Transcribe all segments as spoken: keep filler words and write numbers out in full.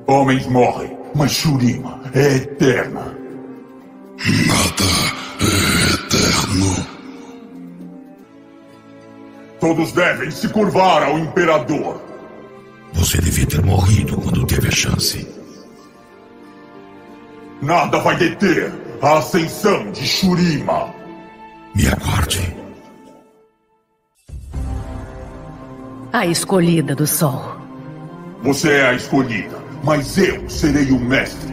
Homens morrem, mas Shurima é eterna. Nada é eterno. Todos devem se curvar ao Imperador. Você devia ter morrido quando teve a chance. Nada vai deter a ascensão de Shurima. Me aguarde. A escolhida do sol. Você é a escolhida, mas eu serei o mestre.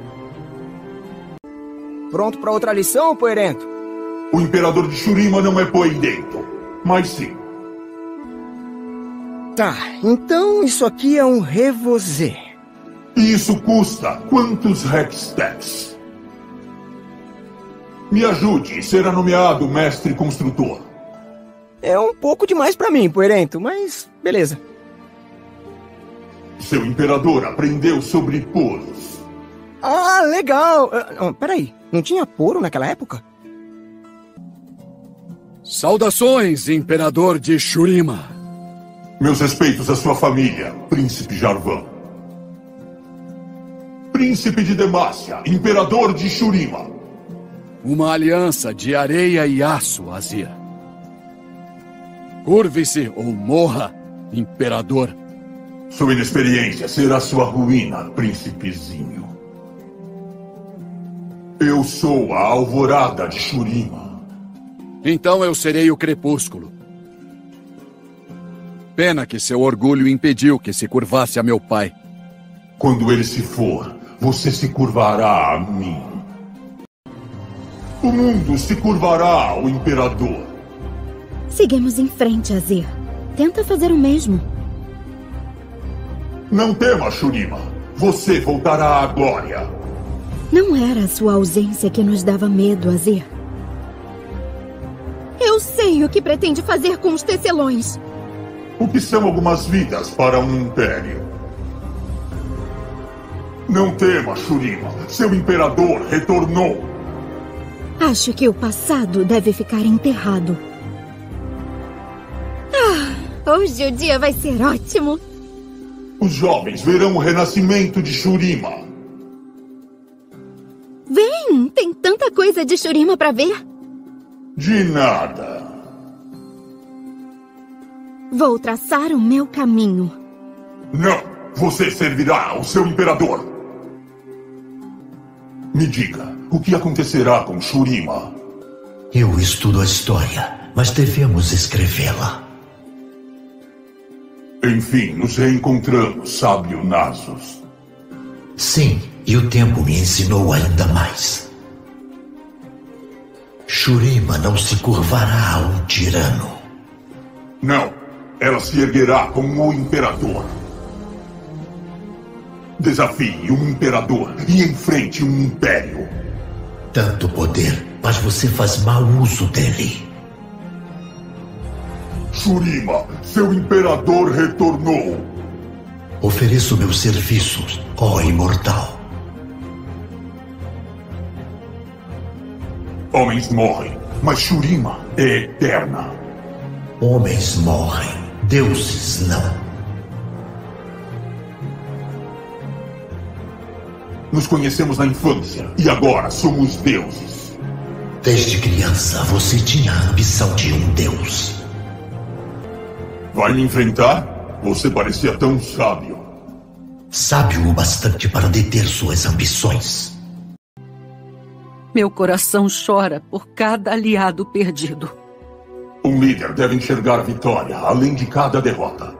Pronto para outra lição, Poerento? O Imperador de Shurima não é Poerento, mas sim. Tá, então isso aqui é um revosé. E isso custa quantos Hexsteps? Me ajude, será nomeado mestre construtor. É um pouco demais pra mim, Poerento, mas beleza. Seu imperador aprendeu sobre poros. Ah, legal. Uh, peraí, não tinha poro naquela época? Saudações, Imperador de Shurima. Meus respeitos à sua família, Príncipe Jarvan. Príncipe de Demacia, Imperador de Shurima. Uma aliança de areia e aço, Azir. Curve-se ou morra, Imperador. Sua inexperiência será sua ruína, príncipezinho. Eu sou a alvorada de Shurima. Então eu serei o crepúsculo. Pena que seu orgulho impediu que se curvasse a meu pai. Quando ele se for, você se curvará a mim. O mundo se curvará ao Imperador. Seguimos em frente, Azir. Tenta fazer o mesmo. Não tema, Shurima. Você voltará à glória. Não era a sua ausência que nos dava medo, Azir. Eu sei o que pretende fazer com os tecelões. O que são algumas vidas para um império? Não tema, Shurima. Seu imperador retornou. Acho que o passado deve ficar enterrado. Ah, hoje o dia vai ser ótimo. Os jovens verão o renascimento de Shurima. Vem, tem tanta coisa de Shurima para ver. De nada. Vou traçar o meu caminho. Não, você servirá ao seu imperador. Me diga, o que acontecerá com Shurima? Eu estudo a história, mas devemos escrevê-la. Enfim, nos reencontramos, sábio Nasus. Sim, e o tempo me ensinou ainda mais. Shurima não se curvará a um tirano. Não, ela se erguerá como o imperador. Desafie um imperador e enfrente um império. Tanto poder, mas você faz mau uso dele. Shurima, seu imperador retornou. Ofereço meus serviços, ó imortal. Homens morrem, mas Shurima é eterna. Homens morrem, deuses não. Nos conhecemos na infância e agora somos deuses. Desde criança você tinha a ambição de um deus. Vai me enfrentar? Você parecia tão sábio. Sábio o bastante para deter suas ambições. Meu coração chora por cada aliado perdido. Um líder deve enxergar a vitória, além de cada derrota.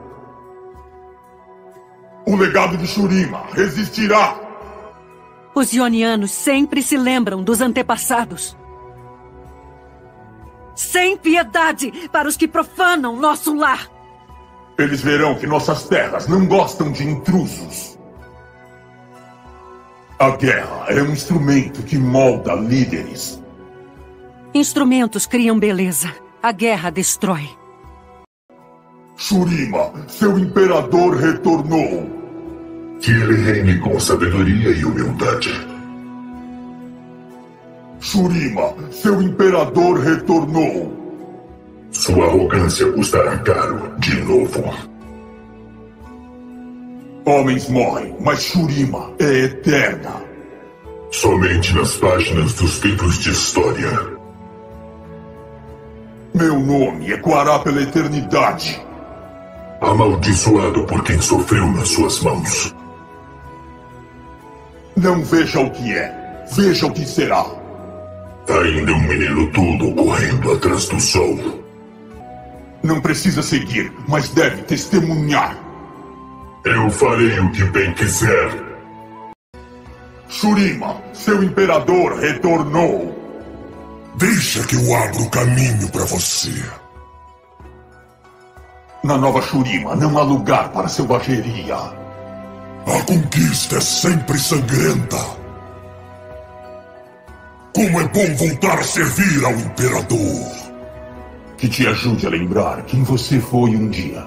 O legado de Shurima resistirá! Os ionianos sempre se lembram dos antepassados. Sem piedade para os que profanam nosso lar. Eles verão que nossas terras não gostam de intrusos. A guerra é um instrumento que molda líderes. Instrumentos criam beleza. A guerra destrói. Shurima, seu imperador retornou. Que ele reine com sabedoria e humildade. Shurima, seu imperador retornou. Sua arrogância custará caro de novo. Homens morrem, mas Shurima é eterna. Somente nas páginas dos livros de história. Meu nome ecoará pela eternidade. Amaldiçoado por quem sofreu nas suas mãos. Não veja o que é, veja o que será. Ainda um menino tudo correndo atrás do sol. Não precisa seguir, mas deve testemunhar. Eu farei o que bem quiser. Shurima, seu imperador retornou. Deixa que eu abra o caminho para você. Na nova Shurima não há lugar para selvageria. A conquista é sempre sangrenta. Como é bom voltar a servir ao imperador. Que te ajude a lembrar quem você foi um dia.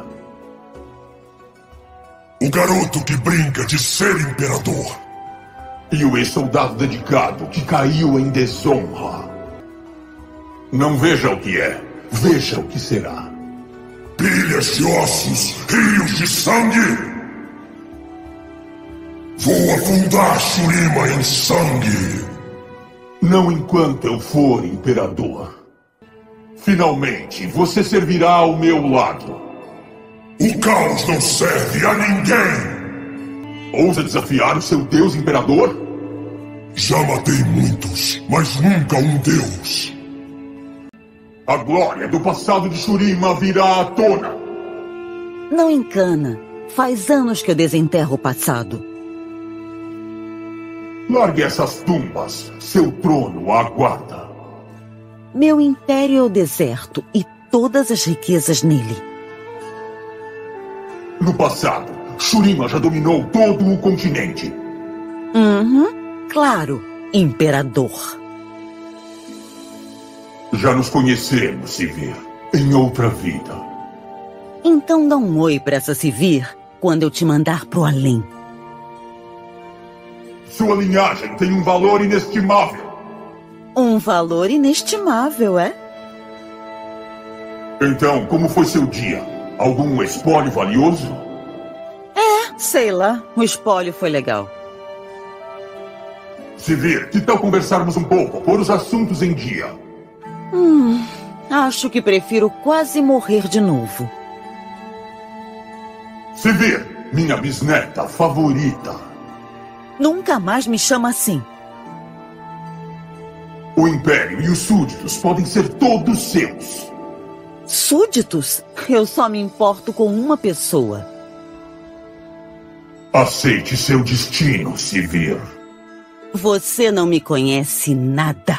O garoto que brinca de ser imperador. E o ex-soldado dedicado que caiu em desonra. Não veja o que é, veja o que será. Pilhas de ossos, rios de sangue. Vou afundar Shurima em sangue. Não enquanto eu for imperador. Finalmente, você servirá ao meu lado. O caos não serve a ninguém. Ousa desafiar o seu deus imperador? Já matei muitos, mas nunca um deus. A glória do passado de Shurima virá à tona. Não encana. Faz anos que eu desenterro o passado. Largue essas tumbas. Seu trono aguarda. Meu império é o deserto e todas as riquezas nele. No passado, Shurima já dominou todo o continente. Uhum, claro, imperador. Já nos conhecemos, Sivir, em outra vida. Então dá um oi pra essa Sivir quando eu te mandar pro além. Sua linhagem tem um valor inestimável. Um valor inestimável, é? Então, como foi seu dia? Algum espólio valioso? É, sei lá. O espólio foi legal. Sivir, que tal conversarmos um pouco, pôr os assuntos em dia? Hum, acho que prefiro quase morrer de novo. Sivir, minha bisneta favorita. Nunca mais me chama assim. O Império e os súditos podem ser todos seus. Súditos? Eu só me importo com uma pessoa. Aceite seu destino, Sivir. Você não me conhece nada.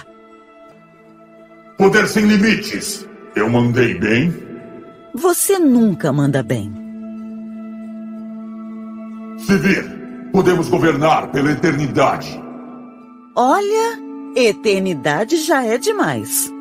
Poder sem limites. Eu mandei bem? Você nunca manda bem. Sivir, podemos governar pela eternidade. Olha, eternidade já é demais.